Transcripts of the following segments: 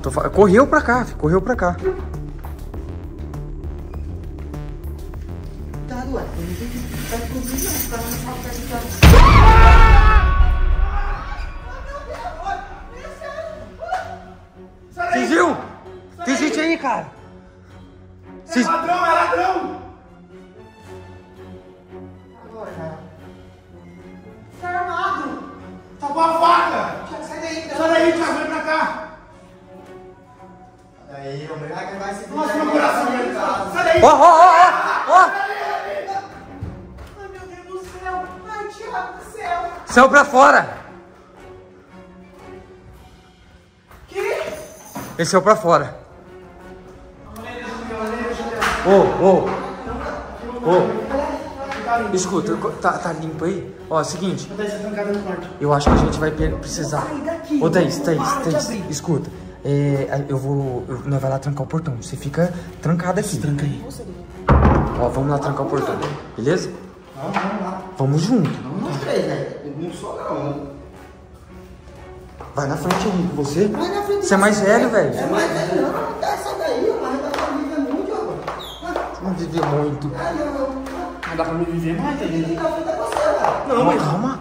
Correu pra cá, correu pra cá. Tá, ué. Eu não sei que tá descobrindo, não. Os caras não sabem que tá. Vocês viram? Tem gente aí, cara. É ladrão, é ladrão! Agora, cara. Tá armado! Tá com a faca! Sai daí, então. Sai daí, Thiago, vem pra cá! Aí, o moleque vai se Nossa, meu coração vai entrar! Sai daí! Ó, ó, ó, ó. Ai, meu Deus do céu. Ai, Thiago do céu. Saiu pra fora. Que? Ele saiu pra fora. Ô. Escuta, tá limpo aí? Ó, é o seguinte. Eu acho que a gente vai precisar. Ô, Thaís, escuta. Nós vai lá trancar o portão. Você fica trancado aqui. Tranca aí. Ó, vamos lá trancar o portão. Beleza? Vamos lá. Vamos junto. Vamos três, velho. Não sou não. Vai na frente, Henrique. Você? Vai na frente. Você é mais velho, velho. É mais velho, não. Sai daí, mas dá pra viver muito, agora. Você não vive muito. Não dá pra me viver mais, tá Ele tá frente a você, velho. Não, mas... Calma.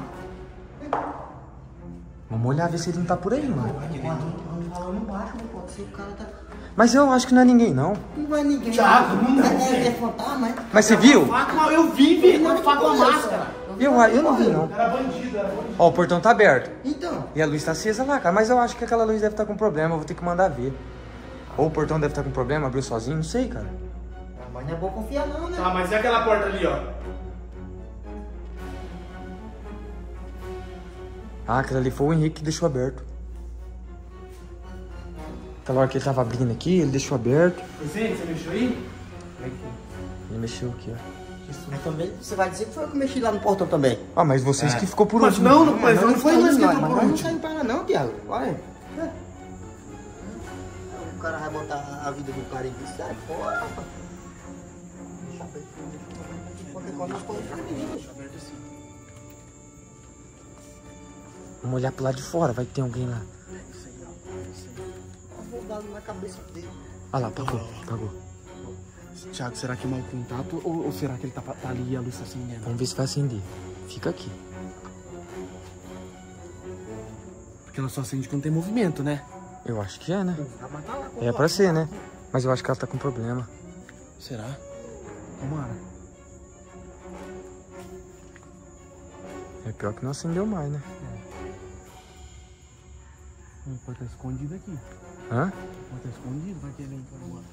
Vamos olhar, ver se ele não tá por aí, mano. Vamos falando baixo, não pode ser o cara tá... Mas eu acho que não é ninguém, não. Não vai ninguém. Thiago, não. É fantasma, é? Mas você viu? Faca, eu vi, velho, com faca com a máscara. Eu não vi, não. Era bandido, era bandido. Ó, o portão tá aberto. Então. E a luz tá acesa lá, cara. Mas eu acho que aquela luz deve estar com problema. Eu vou ter que mandar ver. Ou o portão deve estar com problema, abriu sozinho. Não sei, cara. Mas não é bom confiar não, né? Tá, mas e aquela porta ali, ó? Ah, aquela ali foi o Henrique que deixou aberto. Aquela hora que ele tava abrindo aqui, ele deixou aberto. Você mexeu aí? Ele mexeu aqui, ó. Mas também você vai dizer que foi eu que mexi lá no portão também. Ah, mas vocês que ficou por Mas último. não, mas não foi nós que Mas entrou por nós não último. saímos pra lá não, Thiago. Olha. O cara vai botar a vida do cara em risco. Sai fora, rapaz. Deixa aberto. Qualquer coisa nós podemos fazer. Deixa aberto assim. Vamos olhar pro lado de fora, vai ter alguém lá. Eu vou dar na cabeça dele. Olha lá, pagou. Thiago, será que é mau contato ou será que ele tá ali e a luz tá acendendo? Vamos ver se vai acender. Fica aqui. Porque ela só acende quando tem movimento, né? Eu acho que é, né? Mas tá lá com É pra ser, né? Mas eu acho que ela tá com problema. Será? Tomara. É pior que não acendeu mais, né? Pode estar escondido aqui. Hã? Pode estar escondido, vai que ele entra agora.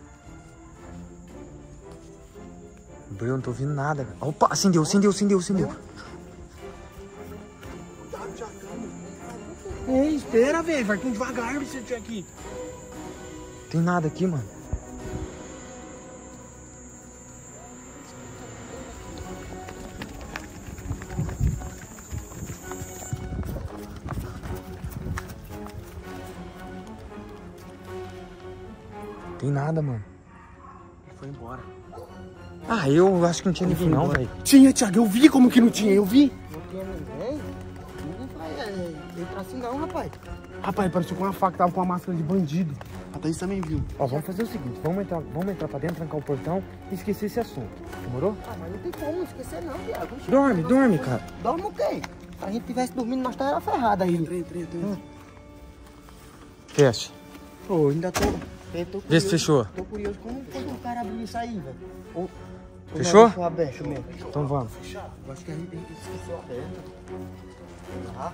Bruno, não tô ouvindo nada. Opa, acendeu. Ei, espera, velho. Vai com devagar se você estiver aqui. Tem nada aqui, mano. Tem nada, mano. Ele foi embora. Ah, eu acho que não tinha ninguém não, velho. Tinha, Thiago. Eu vi como que não tinha. Eu vi. Não tinha ninguém? Ninguém vai entrar assim não, rapaz. Rapaz, parecia com uma faca. Tava com uma máscara de bandido. A Thaís também viu. Ó, vamos fazer o seguinte. Vamos entrar pra dentro, trancar o portão e esquecer esse assunto. Demorou? Ah, mas não tem como esquecer não, Thiago. Dorme, cara. Dorme o quê? Se a gente tivesse dormindo, nós tava ferrado aí. Entrei. Fecha. Pô, ainda tô... Vê se fechou. Tô curioso como o cara abriu isso aí, velho. Ou Fechou? deixou aberto mesmo. Então vamos. Eu acho que a gente esqueceu aberto. Ah.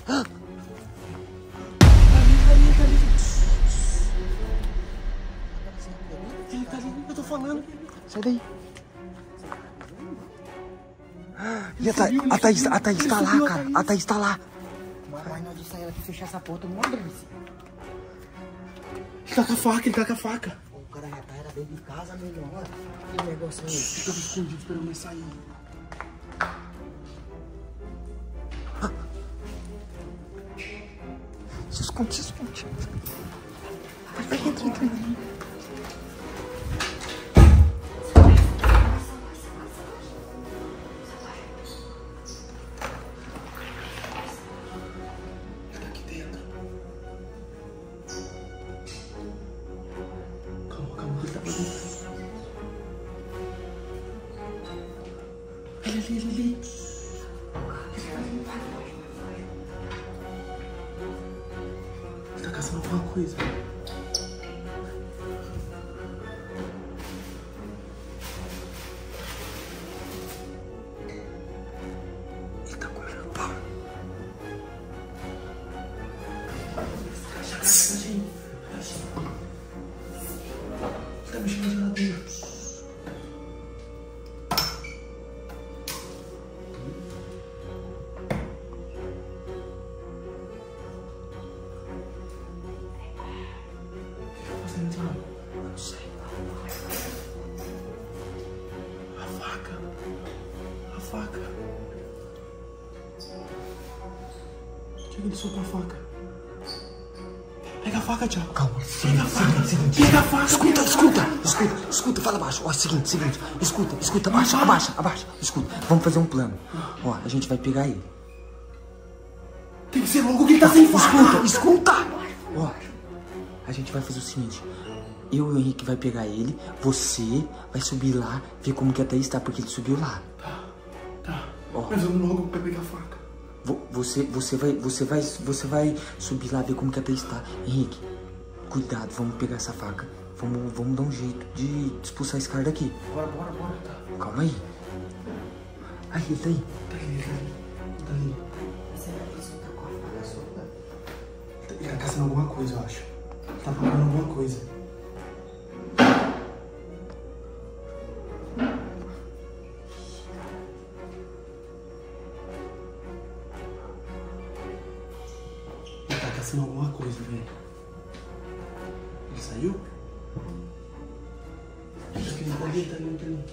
Ele tá ali, eu tô falando. Sai daí. E a Thaís tá lá, cara. A Thaís tá lá. Mas nós disse a ela que fechar essa porta não abrisse. Ele tá com a faca. O cara já tá, era dentro de casa, melhor. Que negócio aí. Fica escondido esperando nós sair. Se esconde. Entra. ele. Ele tá caçando alguma coisa. Ele tá comendo pau. Ele tá mexendo na geladeira. Não sei. A faca. O que ele soltou a faca? Pega a faca, Thiago. Calma, seguinte. Pega a faca. Escuta, fala baixo. Ó, seguinte. Escuta, abaixa. Escuta, vamos fazer um plano. Ó, a gente vai pegar ele. Tem que ser logo que ele tá sem faca. Escuta. Ó, a gente vai fazer o seguinte. Eu e o Henrique vai pegar ele. Você vai subir lá, ver como que a Thaís tá, porque ele subiu lá. Tá. Ó. Mas vamos logo pra pegar a faca. Você vai subir lá, ver como que a Thaís tá. Henrique, cuidado, vamos pegar essa faca. Vamos dar um jeito de expulsar esse cara daqui. Bora, tá. Calma aí. Aí, ele tá aí. Tá ali. Ele tá caçando alguma coisa, eu acho. Ele tá procurando alguma coisa. Ele tá caçando alguma coisa, velho. Ele saiu? Tá ali.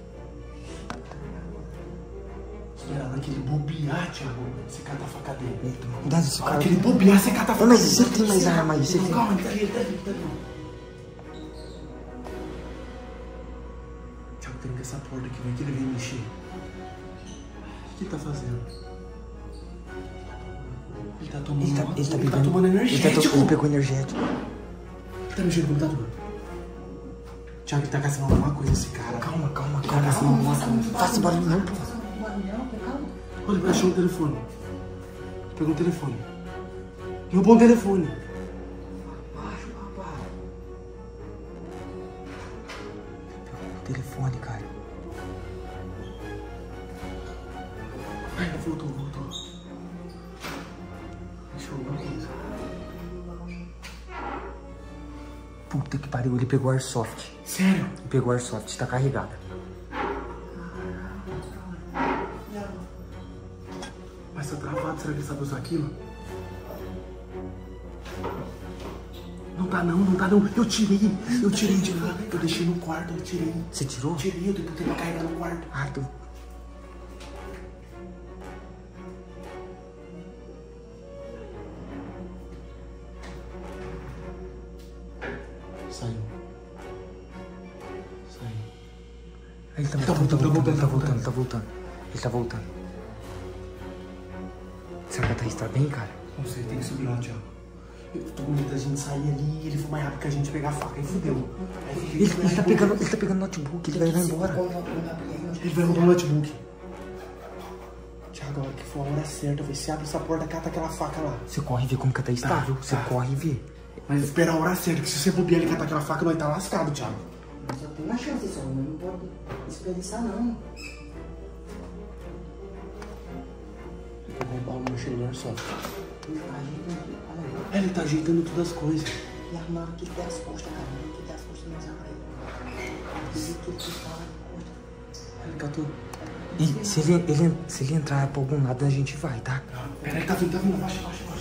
Espera, na que ele bobear, Thiago, você cata a faca dele. Eita, cuidado desse cara. Na que ele bobear, você cata a faca dele. Mas você tem mais arma aí, você tem. Calma, ele tá ali. Thiago, tranca essa porta aqui, vem que ele vem mexer. O que ele tá fazendo? Ele tá tomando. Ele tá tomando energético. Ele pegou energético. Ele tá mexendo no computador. Thiago, ele tá caçando alguma coisa esse cara. Calma. Tá caçando alguma coisa. Faça barulho não, pô. Olha, ele achou um telefone. Pegou um telefone. Roubou um telefone. Telefone, cara. Ai, voltou. Achou alguma coisa. Puta que pariu, ele pegou Airsoft. Sério? Ele pegou Airsoft, tá carregada. Mas tá travado, será que ele sabe usar aquilo? Não tá não. Eu tirei de lá. Eu deixei no quarto, eu tirei. Você tirou? Tirei, eu tentei pra carregar no quarto. Ah, tu... Saiu. Ele tá voltando. Ele tá voltando. Será que a Thaís tá bem, cara? Não sei, tem que subir lá, Thiago. Eu tô com medo da gente sair ali e ele for mais rápido que a gente pegar a faca. Aí fudeu. Ele tá pegando notebook, ele vai embora. Ele vai roubar o notebook. Thiago, a hora que for a hora certa, vê se abre essa porta, cata aquela faca lá. Você corre e vê como que a Thaís tá, viu? Você corre e vê. Mas espera a hora certa, que se você bobear ele catar aquela faca, nós tá lascado, Thiago. Mas só tem uma chance, só não pode desperdiçar, não. Eu vou roubar o meu celular só. Ele tá ajeitando aqui, olha aí. Ele tá ajeitando todas as coisas. E arrumaram aqui até as costas, cara. Aqui até as costas não usava aí. Dizer que ele ficava na Ele catou. E se ele entrar pra algum lado, a gente vai, tá? Pera aí, tá vindo. Baixa.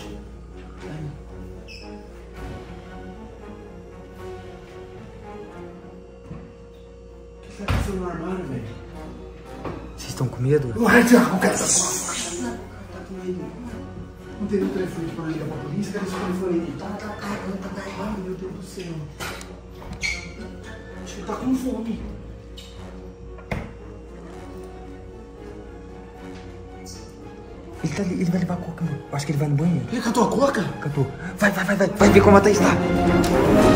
O que você tá fazendo no armário, velho? Vocês estão com medo? Ué, Thiago, o cara tá com ele. Não tem nenhum telefone pra ligar pra polícia? Cadê esse telefone aí? Tá carregando. Meu Deus do céu. Acho que ele tá com fome. Ele tá ali, ele vai levar a coca, mano. Eu acho que ele vai no banheiro. Ele catou a coca? Catou. Vai ver como a Thaís tá.